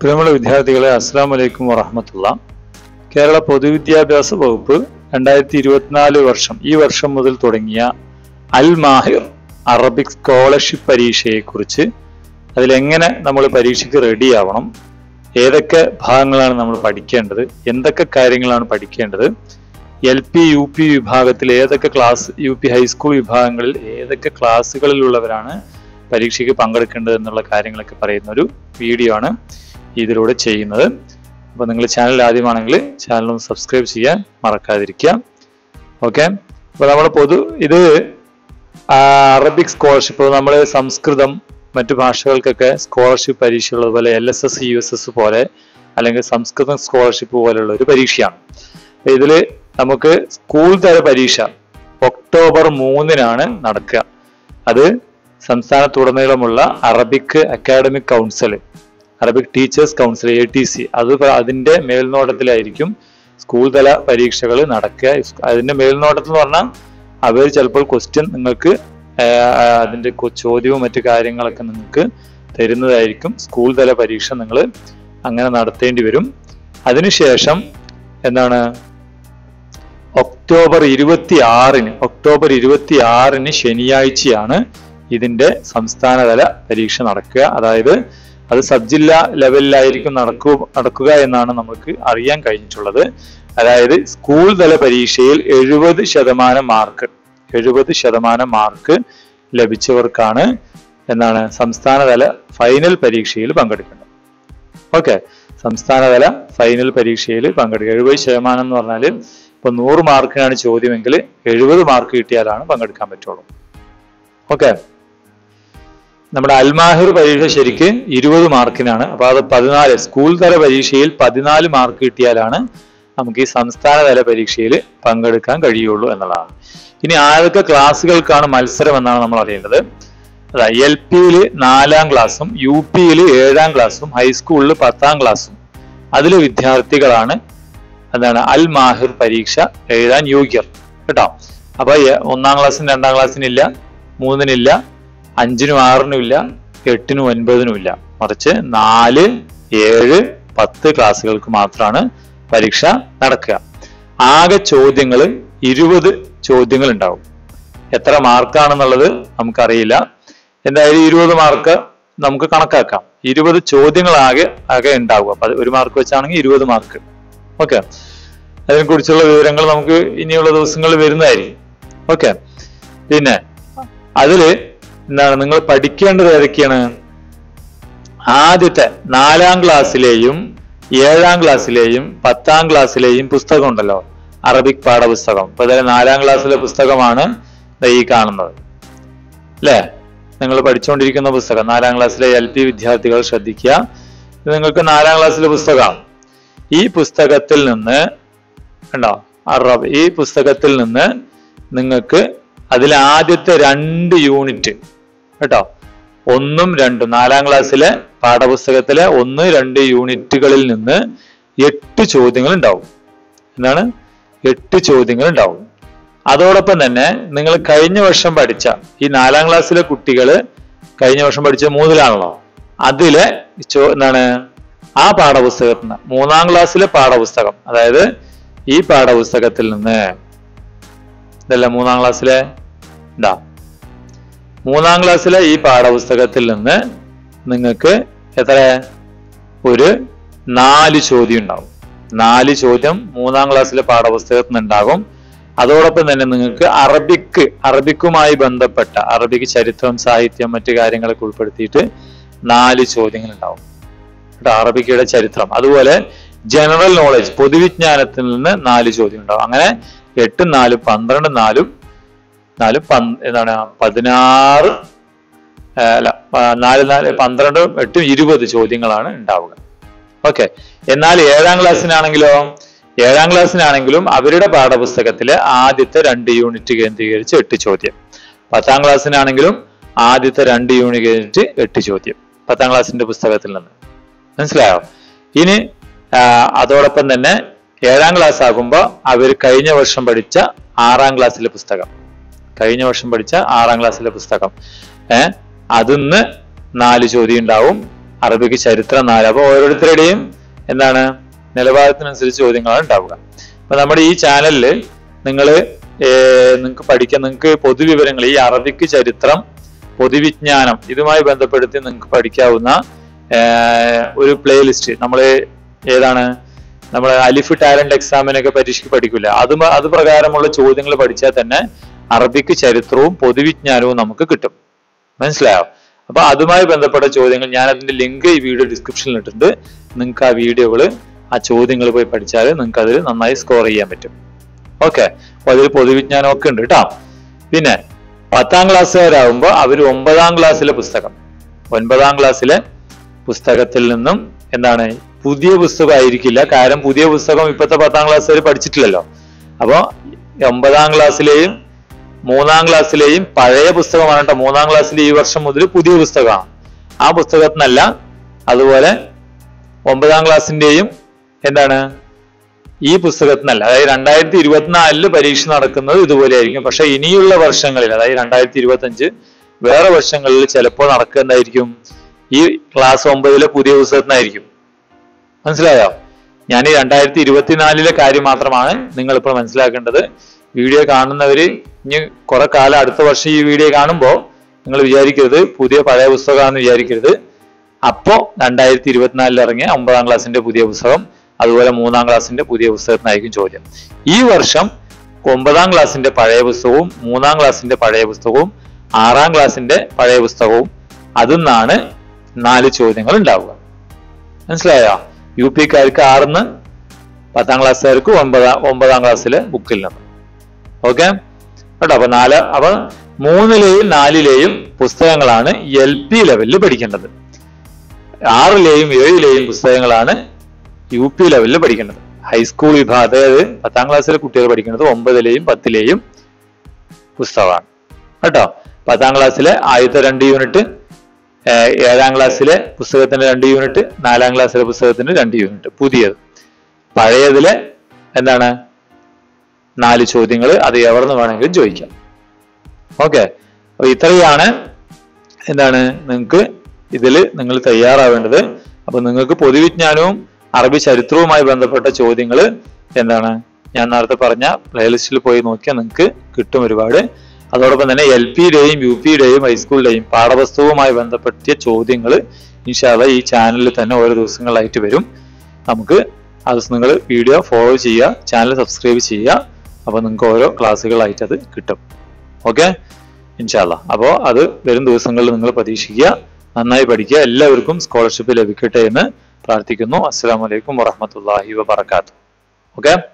പ്രിയമുള്ള വിദ്യാർത്ഥികളെ, അസ്സലാമു അലൈക്കും വറഹ്മത്തുള്ളാഹി. കേരള പൊതുവിദ്യാഭ്യാസ വകുപ്പ് 2024 വർഷം ഈ വർഷം മുതൽ തുടങ്ങിയ അൽ മാഹിർ അറബിക് സ്കോളർഷിപ്പ് പരീക്ഷയെക്കുറിച്ച്, അതിലെങ്ങനെ നമ്മൾ പരീക്ഷയ്ക്ക് റെഡി ആവണം, ഏതൊക്കെ ഭാഗങ്ങളാണ് നമ്മൾ പഠിക്കേണ്ടത്, എന്തൊക്കെ കാര്യങ്ങളാണ് പഠിക്കേണ്ടത്, LP UP വിഭാഗത്തിൽ ഏതൊക്കെ ക്ലാസ്, UP ഹൈസ്കൂൾ വിഭാഗങ്ങളിൽ ഏതൊക്കെ ക്ലാസ്സുകളിലുള്ളവരാണ് പരീക്ഷയ്ക്ക് പങ്കെടുക്കേണ്ടത് എന്നുള്ള കാര്യങ്ങളൊക്കെ പറയുന്ന ഒരു വീഡിയോ ആണ് ഇതിലൂടെ ചെയ്യുന്നത്. അപ്പോൾ നിങ്ങൾ ചാനൽ ആദ്യമാണെങ്കിൽ ചാനൽ സബ്സ്ക്രൈബ് ചെയ്യാൻ മറക്കാതിരിക്കുക. ഓക്കെ, അപ്പോൾ നമ്മൾ ഇത് അറബിക് സ്കോളർഷിപ്പ്, നമ്മൾ സംസ്കൃതം മറ്റു ഭാഷകൾക്കൊക്കെ സ്കോളർഷിപ്പ് പരീക്ഷയുള്ളതുപോലെ LSS USS പോലെ അല്ലെങ്കിൽ സംസ്കൃതം സ്കോളർഷിപ്പ് പോലെയുള്ള ഒരു പരീക്ഷയാണ്. ഇതിൽ നമുക്ക് സ്കൂൾ തല പരീക്ഷ ഒക്ടോബർ 3-നാണ് നടക്കുക. അത് സംസ്ഥാനത്തുടനീളമുള്ള Arabic academic council, Arabic teachers council ATC, അതിന്റെ മേൽനോട്ടത്തിലായിരിക്കും സ്കൂൾ തല പരീക്ഷകൾ നടക്കുക. അതിന്റെ മേൽനോട്ടത്തിൽ എന്ന് പറഞ്ഞാൽ അവർ ചിലപ്പോൾ ക്വസ്റ്റ്യൻ നിങ്ങൾക്ക് അതിന്റെ ചോദ്യവും മറ്റു കാര്യങ്ങളൊക്കെ നിങ്ങൾക്ക് തരുന്നതായിരിക്കും. സ്കൂൾ തല പരീക്ഷ നിങ്ങൾ അങ്ങനെ നടത്തേണ്ടി വരും. അതിനുശേഷം എന്താണ്, ഒക്ടോബർ 26-ന് ശനിയാഴ്ചയാണ് ഇതിന്റെ സംസ്ഥാനതല പരീക്ഷ നടക്കുക. അതായത് അത് സബ് ജില്ലാ ലെവലിലായിരിക്കും നടക്കുക എന്നാണ് നമുക്ക് അറിയാൻ കഴിഞ്ഞിട്ടുള്ളത്. അതായത് സ്കൂൾ തല പരീക്ഷയിൽ 70% മാർക്ക് ലഭിച്ചവർക്കാണ് സംസ്ഥാനതല ഫൈനൽ പരീക്ഷയിൽ പങ്കെടുക്കുന്നത്. ഓക്കെ, സംസ്ഥാനതല ഫൈനൽ പരീക്ഷയിൽ പങ്കെടുക്കുക. 70% എന്ന് പറഞ്ഞാൽ ഇപ്പൊ 100 മാർക്കിനാണ് ചോദ്യമെങ്കിൽ 70 മാർക്ക് കിട്ടിയാലാണ് പങ്കെടുക്കാൻ പറ്റുള്ളൂ. ഓക്കെ, നമ്മുടെ അൽമാഹിർ പരീക്ഷ ശരിക്ക് 20 മാർക്കിനാണ്. അപ്പൊ അത് 14, സ്കൂൾ തല പരീക്ഷയിൽ 14 മാർക്ക് കിട്ടിയാലാണ് നമുക്ക് ഈ സംസ്ഥാന തല പരീക്ഷയിൽ പങ്കെടുക്കാൻ കഴിയുള്ളൂ എന്നുള്ളതാണ്. ഇനി ആരൊക്കെ ക്ലാസ്സുകൾക്കാണ് മത്സരം എന്നാണ് നമ്മൾ അറിയേണ്ടത്. അതായത് LP-യിൽ 4-ാം ക്ലാസ്സും UP-യിൽ 7-ാം ക്ലാസ്സും ഹൈസ്കൂളിൽ 10-ാം ക്ലാസ്സും അതിലെ വിദ്യാർത്ഥികളാണ് അൽ മാഹിർ പരീക്ഷ എഴുതാൻ യോഗ്യർ കേട്ടോ. അപ്പൊ 1-ാം ക്ലാസ്സിന് 2-ാം ക്ലാസ്സിനില്ല, 3-നില്ല, 5-നും 6-നും ഇല്ല, 8-നും 9-നും ഇല്ല. മറിച്ച് 4, 7, 10 ക്ലാസ്സുകൾക്ക് മാത്രമാണ് പരീക്ഷ നടക്കുക. ആകെ ചോദ്യങ്ങൾ 20 ചോദ്യങ്ങൾ ഉണ്ടാവും. എത്ര മാർക്കാണെന്നുള്ളത് നമുക്കറിയില്ല. എന്തായാലും 20 മാർക്ക് നമുക്ക് കണക്കാക്കാം. 20 ചോദ്യങ്ങൾ ആകെ ഉണ്ടാവും. അപ്പൊ 1 മാർക്ക് വെച്ചാണെങ്കിൽ 20 മാർക്ക്. ഓക്കെ, അതിനെക്കുറിച്ചുള്ള വിവരങ്ങൾ നമുക്ക് ഇനിയുള്ള ദിവസങ്ങളിൽ വരുന്നതായിരിക്കും. ഓക്കെ, പിന്നെ അതില് നിങ്ങൾ പഠിക്കേണ്ടത് ഏതൊക്കെയാണ്? ആദ്യത്തെ 4-ാം ക്ലാസ്സിലെയും 7-ാം ക്ലാസ്സിലെയും 10-ാം ക്ലാസ്സിലെയും പുസ്തകം ഉണ്ടല്ലോ, അറബിക് പാഠപുസ്തകം. ഇപ്പൊ അതായത് 4-ാം ക്ലാസ്സിലെ പുസ്തകമാണ് ഈ കാണുന്നത് അല്ലേ. നിങ്ങൾ പഠിച്ചുകൊണ്ടിരിക്കുന്ന പുസ്തകം 4-ാം ക്ലാസ്സിലെ LP വിദ്യാർത്ഥികൾ ശ്രദ്ധിക്കുക. ഇത് നിങ്ങൾക്ക് 4-ാം ക്ലാസ്സിലെ പുസ്തകമാണ്. ഈ പുസ്തകത്തിൽ നിന്ന് നിങ്ങൾക്ക് അതിലെ ആദ്യത്തെ 2 യൂണിറ്റ് കേട്ടോ, 1ഉം 2ഉം 4-ാം ക്ലാസ്സിലെ പാഠപുസ്തകത്തിലെ 1, 2 യൂണിറ്റുകളിൽ നിന്ന് 8 ചോദ്യങ്ങൾ ഉണ്ടാവും. 8 ചോദ്യങ്ങൾ ഉണ്ടാവും. അതോടൊപ്പം തന്നെ നിങ്ങൾ കഴിഞ്ഞ വർഷം പഠിച്ച ഈ 4-ാം ക്ലാസ്സിലെ കുട്ടികൾ കഴിഞ്ഞ വർഷം പഠിച്ച 3-ലാണല്ലോ, അതിലെ ആ പാഠപുസ്തകത്തിന് 3-ാം ക്ലാസ്സിലെ പാഠപുസ്തകം, അതായത് ഈ പാഠപുസ്തകത്തിൽ നിന്ന് ഇതല്ല 3-ാം ക്ലാസ്സിലെ 3-ാം ക്ലാസ്സിലെ ഈ പാഠപുസ്തകത്തിൽ നിന്ന് നിങ്ങൾക്ക് ഒരു 4 ചോദ്യം ഉണ്ടാവും. 4 ചോദ്യം 3-ാം ക്ലാസ്സിലെ പാഠപുസ്തകത്തിൽ നിന്ന് ഉണ്ടാകും. അതോടൊപ്പം തന്നെ നിങ്ങൾക്ക് അറബിക്കുമായി ബന്ധപ്പെട്ട അറബിക് ചരിത്രം, സാഹിത്യം, മറ്റു കാര്യങ്ങളൊക്കെ ഉൾപ്പെടുത്തിയിട്ട് 4 ചോദ്യങ്ങൾ ഉണ്ടാവും. അറബിക്കയുടെ ചരിത്രം, അതുപോലെ ജനറൽ നോളജ്, പൊതുവിജ്ഞാനത്തിൽ നിന്ന് 4 ചോദ്യം ഉണ്ടാവും. അങ്ങനെ 8, 4, 12, 4, 16, 4, 12, 8, 20 ചോദ്യങ്ങളാണ് ഉണ്ടാവുക. ഓക്കെ, എന്നാൽ 7-ാം ക്ലാസ്സിനാണെങ്കിലും അവരുടെ പാഠപുസ്തകത്തിലെ ആദ്യത്തെ 2 യൂണിറ്റ് കേന്ദ്രീകരിച്ച് 8 ചോദ്യം. 10-ാം ക്ലാസ്സിനാണെങ്കിലും ആദ്യത്തെ 2 യൂണിറ്റ് കേന്ദ്രീകരിച്ച് 8 ചോദ്യം 10-ാം ക്ലാസ്സിന്റെ പുസ്തകത്തിൽ നിന്ന്. മനസ്സിലായോ? ഇനി അതോടൊപ്പം തന്നെ 7-ാം ക്ലാസ് ആകുമ്പോൾ അവർ കഴിഞ്ഞ വർഷം പഠിച്ച 6-ാം ക്ലാസ്സിലെ പുസ്തകം, അതിന്ന് 4 ചോദ്യം ഉണ്ടാവും. അറബിക്ക് ചരിത്രം 4. അപ്പൊ ഓരോരുത്തരുടെയും എന്താണ് നിലവാരത്തിനനുസരിച്ച് ചോദ്യങ്ങളാണ് ഉണ്ടാവുക. അപ്പൊ നമ്മുടെ ഈ ചാനലിൽ നിങ്ങൾക്ക് പൊതുവിവരങ്ങൾ, ഈ അറബിക്ക് ചരിത്രം, പൊതുവിജ്ഞാനം ഇതുമായി ബന്ധപ്പെടുത്തി നിങ്ങൾക്ക് പഠിക്കാവുന്ന ഒരു പ്ലേലിസ്റ്റ് ഏതാണ് നമ്മള് അലിഫ് ടാലന്റ് എക്സാമിനൊക്കെ പരീക്ഷയ്ക്ക് പഠിക്കില്ല, അത് പ്രകാരമുള്ള ചോദ്യങ്ങൾ പഠിച്ചാൽ തന്നെ അറബിക്ക് ചരിത്രവും പൊതുവിജ്ഞാനവും നമുക്ക് കിട്ടും. മനസ്സിലായോ? അപ്പൊ അതുമായി ബന്ധപ്പെട്ട ചോദ്യങ്ങൾ ഞാൻ അതിന്റെ ലിങ്ക് ഈ വീഡിയോ ഡിസ്ക്രിപ്ഷനിൽ ഇട്ടിട്ടുണ്ട്. നിങ്ങൾക്ക് ആ ചോദ്യങ്ങൾ പോയി പഠിച്ചാൽ നിങ്ങൾക്ക് അതിൽ നന്നായി സ്കോർ ചെയ്യാൻ പറ്റും. ഓക്കെ, അപ്പൊ അതിൽ പൊതുവിജ്ഞാനം ഒക്കെ ഉണ്ട് കേട്ടോ. പിന്നെ 10ാം ക്ലാസ്സുകാരാകുമ്പോൾ അവർ 9ാം ക്ലാസ്സിലെ പുസ്തകത്തിൽ നിന്നും എന്താണ് പുതിയ പുസ്തകം ആയിരിക്കില്ല. കാരണം പുതിയ പുസ്തകം ഇപ്പോഴത്തെ 10ാം ക്ലാസ്സുകാർ പഠിച്ചിട്ടില്ലല്ലോ. അപ്പൊ 9ാം ക്ലാസ്സിലെയും 3ാം ക്ലാസ്സിലെയും പഴയ പുസ്തകമാണ് കേട്ടോ. 3ാം ക്ലാസ്സിലെ ഈ വർഷം മുതൽ പുതിയ പുസ്തകമാണ്. ആ പുസ്തകത്തിനല്ല. അതുപോലെ 9ാം ക്ലാസ്സിന്റെയും എന്താണ് ഈ പുസ്തകത്തിനല്ല. അതായത് 2024 പരീക്ഷ നടക്കുന്നത് ഇതുപോലെ ആയിരിക്കും. പക്ഷെ ഇനിയുള്ള വർഷങ്ങളിൽ, അതായത് 2025 വേറെ വർഷങ്ങളിൽ ചിലപ്പോൾ നടക്കുന്നതായിരിക്കും ഈ ക്ലാസ് 9 പുതിയ പുസ്തകത്തിനായിരിക്കും. മനസ്സിലായോ? ഞാൻ ഈ 2024 കാര്യം മാത്രമാണ് നിങ്ങൾ ഇപ്പോൾ മനസ്സിലാക്കേണ്ടത്. വീഡിയോ കാണുന്നവര് ഇനി കുറെ കാലം അടുത്ത വർഷം ഈ വീഡിയോ കാണുമ്പോൾ നിങ്ങൾ വിചാരിക്കരുത് പഴയ പുസ്തകമാണെന്ന് വിചാരിക്കരുത്. അപ്പോ 2024 ഇറങ്ങിയ 9ാം ക്ലാസ്സിന്റെ പുതിയ പുസ്തകം, അതുപോലെ 3ാം ക്ലാസ്സിന്റെ പുതിയ പുസ്തകത്തിനായിരിക്കും ചോദ്യം. ഈ വർഷം 9ാം ക്ലാസ്സിന്റെ പഴയ പുസ്തകവും 3ാം ക്ലാസ്സിന്റെ പഴയ പുസ്തകവും 6ാം ക്ലാസ്സിന്റെ പഴയ പുസ്തകവും അതിന്നാണ് 4 ചോദ്യങ്ങൾ ഉണ്ടാവുക. മനസ്സിലായോ? UP-ക്കാർക്ക് 6 10ാം ക്ലാസ്സുകാർക്ക് 9ാം ക്ലാസ്സിലെ ബുക്കിൽ നിന്ന്. ഓക്കെ കേട്ടോ. അപ്പൊ 3ലെയും 4ലെയും പുസ്തകങ്ങളാണ് LP ലെവലിൽ പഠിക്കേണ്ടത്. 6ലെയും 7ലെയും പുസ്തകങ്ങളാണ് UP ലെവലിൽ പഠിക്കേണ്ടത്. ഹൈസ്കൂൾ വിഭാഗം, അതായത് 10ാം ക്ലാസ്സിലെ കുട്ടികൾ പഠിക്കുന്നത് 9ലെയും 10ലെയും പുസ്തകമാണ് കേട്ടോ. 10ാം ക്ലാസ്സിലെ ആദ്യത്തെ 2 യൂണിറ്റ്, 7ാം ക്ലാസ്സിലെ പുസ്തകത്തിന് 2 യൂണിറ്റ്, 4ാം ക്ലാസ്സിലെ പുസ്തകത്തിന് 2 യൂണിറ്റ്. പുതിയത് പഴയതിലെ എന്താണ് 4 ചോദ്യങ്ങൾ. അത് എവിടുന്ന് വേണമെങ്കിലും ചോദിക്കാം. ഓക്കെ, അപ്പൊ ഇത്രയാണ് എന്താണ് നിങ്ങൾക്ക് നിങ്ങൾ തയ്യാറാവേണ്ടത്. അപ്പൊ നിങ്ങൾക്ക് പൊതുവിജ്ഞാനവും അറബി ചരിത്രവുമായി ബന്ധപ്പെട്ട ചോദ്യങ്ങൾ എന്താണ് ഞാൻ നേരത്തെ പറഞ്ഞ പ്ലേലിസ്റ്റിൽ പോയി നോക്കിയാൽ നിങ്ങൾക്ക് കിട്ടും ഒരുപാട്. അതോടൊപ്പം തന്നെ LP-യുടെയും UP-യുടെയും ഹൈസ്കൂളിലെയും പാഠപുസ്തകവുമായി ബന്ധപ്പെട്ട ചോദ്യങ്ങൾ ഇൻഷാ അല്ലാഹ് ഈ ചാനലിൽ തന്നെ ഓരോ ദിവസങ്ങളായിട്ട് വരും. നമുക്ക് അത് നിങ്ങൾ വീഡിയോ ഫോളോ ചെയ്യുക, ചാനൽ സബ്സ്ക്രൈബ് ചെയ്യുക. അപ്പൊ നിങ്ങൾക്ക് ഓരോ ക്ലാസ്സുകളായിട്ട് അത് കിട്ടും. ഓക്കെ, ഇൻഷാ അല്ലാഹ്. അപ്പോൾ അത് വരും ദിവസങ്ങളിൽ നിങ്ങൾ പ്രതീക്ഷിക്കുക. നന്നായി പഠിക്കുക. എല്ലാവർക്കും സ്കോളർഷിപ്പ് ലഭിക്കട്ടെ എന്ന് പ്രാർത്ഥിക്കുന്നു. അസ്സലാമു അലൈക്കും വറഹ്മത്തുള്ളാഹി വബറകാതുഹു. ഓക്കെ.